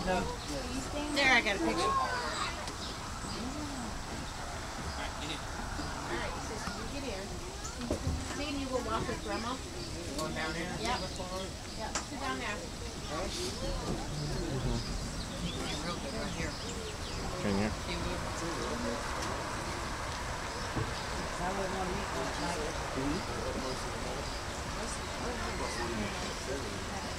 No. There, I got a picture. Alright, sister, you get in. See, and you will walk with Grandma. Going down here? Yep. Yep, sit down there. Real good right here. Can you? I wouldn't want to eat much like it.